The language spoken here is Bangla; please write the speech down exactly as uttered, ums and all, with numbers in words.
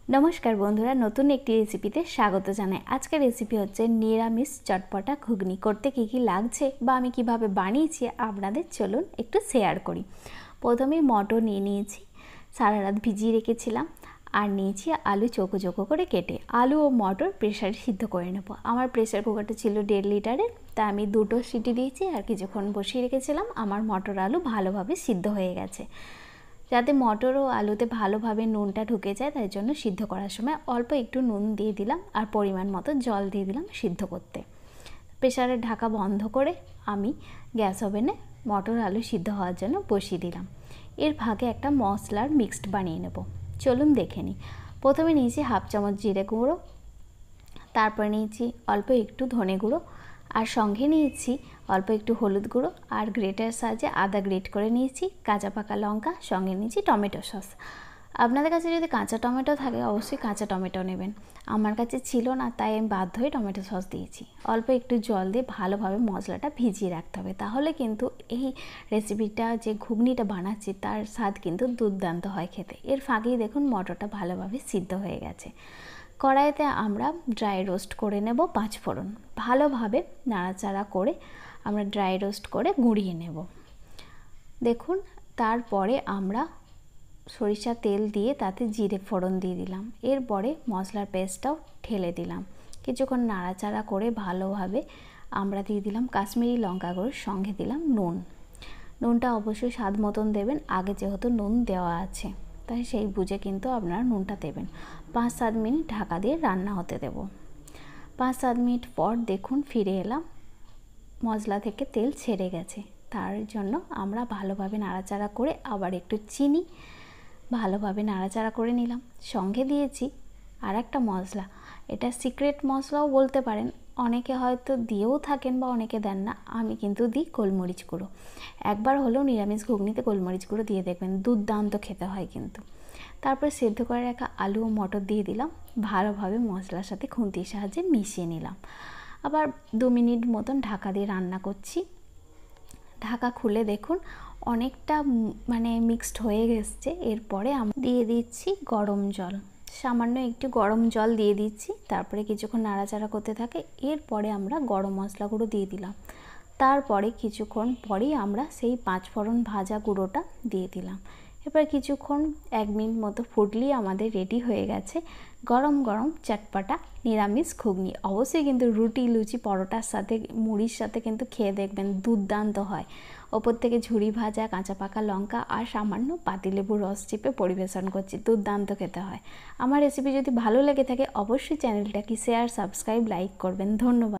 नमस्कार बंधुरा नतून एक रेसिपिते स्वागत जानाई। आजकेर रेसिपि होच्छे निरामिष चटपटा घुगनी। करते कि कि लागछे बा आमि किभाबे बानिয়েছি आपनादेर चलुन एकटु शेयार करी। प्रथमेই मटर निये निয়েছি, सारा रात भिजिয়ে रेखेছিলাম আর নিয়েছি आलू चौको चौको करे केटे। आलू और मटर प्रेसारे सिद्ध करे नेब। आमार प्रेसार कुकारटा छिलो देড় लिटारेर, ताई आमि दुटो सिटी दिয়েছি আর কিছুক্ষণ বসিয়ে রেখেছিলাম। আমার मटर आलू भालोभाबे सिद्ध হয়ে গেছে। যাতে মটর ও আলুতে ভালোভাবে নুনটা ঢুকে যায় তাই জন্য সিদ্ধ করার সময় অল্প একটু নুন দিয়ে দিলাম আর পরিমাণ মতো জল দিয়ে দিলাম সিদ্ধ করতে। প্রেসারের ঢাকা বন্ধ করে আমি গ্যাস ওভেনে মটর আলু সিদ্ধ হওয়ার জন্য বসিয়ে দিলাম। এর ভাগে একটা মশলার মিক্সড বানিয়ে নেব। চলুন দেখে নিই। প্রথমে নিয়েছি হাফ চামচ জিরে গুঁড়ো, তারপর নিয়েছি অল্প একটু ধনে গুঁড়ো আর সঙ্গে নিয়েছি অল্প একটু হলুদ গুঁড়ো আর গ্রেটার সাহায্যে আদা গ্রেট করে নিয়েছি, কাঁচা পাকা লঙ্কা, সঙ্গে নিয়েছি টমেটো সস। আপনাদের কাছে যদি কাঁচা টমেটো থাকে অবশ্যই কাঁচা টমেটো নেবেন। আমার কাছে ছিল না তাই আমি বাধ্য হয়ে টমেটো সস দিয়েছি। অল্প একটু জল দিয়ে ভালোভাবে মশলাটা ভিজিয়ে রাখতে হবে, তাহলে কিন্তু এই রেসিপিটা যে ঘুগনিটা বানাচ্ছি তার স্বাদ কিন্তু দুর্দান্ত হয় খেতে। এর ফাঁকেই দেখুন মটরটা ভালোভাবে সিদ্ধ হয়ে গেছে। কড়াইতে আমরা ড্রাই রোস্ট করে নেব পাঁচ ফোড়ন। ভালোভাবে নাড়াচাড়া করে আমরা ড্রাই রোস্ট করে গুঁড়িয়ে নেব। দেখুন তারপরে আমরা সরিষা তেল দিয়ে তাতে জিরে ফোড়ন দিয়ে দিলাম। এরপরে মশলার পেস্টটাও ঢেলে দিলাম। কিছুক্ষণ নাড়াচাড়া করে ভালোভাবে আমরা দিয়ে দিলাম কাশ্মীরি লঙ্কা গুঁড়ো, সঙ্গে দিলাম নুন। নুনটা অবশ্যই স্বাদ মতন দেবেন, আগে যেহেতু নুন দেওয়া আছে তাই সেই বুঝে কিন্তু আপনারা নুনটা দেবেন। পাঁচ সাত মিনিট ঢাকা দিয়ে রান্না হতে দেব। পাঁচ সাত মিনিট পর দেখুন ফিরে এলাম, মশলা থেকে তেল ছেড়ে গেছে। তার জন্য আমরা ভালোভাবে নাড়াচাড়া করে আবার একটু চিনি ভালোভাবে নাড়াচাড়া করে নিলাম। সঙ্গে দিয়েছি আর একটা মশলা, এটা সিক্রেট মশলাও বলতে পারেন, অনেকে হয়তো দিয়েও থাকেন বা অনেকে দেন না। আমি কিন্তু দিই গোলমরিচ গুঁড়ো। একবার হলেও নিরামিষ ঘুগনিতে গোলমরিচ গুঁড়ো দিয়ে দেখবেন, দুর্দান্ত খেতে হয় কিন্তু। তারপর সেদ্ধ করে রাখা আলু ও মটর দিয়ে দিলাম, ভালোভাবে মশলার সাথে খুন্তির সাহায্যে মিশিয়ে নিলাম। আবার দু মিনিট মতন ঢাকা দিয়ে রান্না করছি। ঢাকা খুলে দেখুন অনেকটা মানে মিক্সড হয়ে গেছে। এরপরে আমি দিয়ে দিচ্ছি গরম জল, সামান্য একটু গরম জল দিয়ে দিচ্ছি। তারপরে কিছুক্ষণ নাড়াচাড়া করতে থাকে। এরপরে আমরা গরম মশলা গুঁড়ো দিয়ে দিলাম। তারপরে কিছুক্ষণ পরেই আমরা সেই পাঁচ ফোড়ন ভাজা গুঁড়োটা দিয়ে দিলাম। এবার কিছুক্ষণ এক মিনিট মতো ফুটলেই আমাদের রেডি হয়ে গেছে গরম গরম চটপটা নিরামিষ ঘুগনি। অবশ্যই কিন্তু রুটি, লুচি, পরোটার সাথে, মুড়ির সাথে কিন্তু খেয়ে দেখবেন, দুর্দান্ত হয়। ওপর থেকে ঝুরি ভাজা, কাঁচা পাকা লঙ্কা আর সামান্য পাতিলেবুর রস চিপে পরিবেশন করছি, দুর্দান্ত খেতে হয়। আমার রেসিপি যদি ভালো লেগে থাকে অবশ্যই চ্যানেলটাকে শেয়ার, সাবস্ক্রাইব, লাইক করবেন। ধন্যবাদ।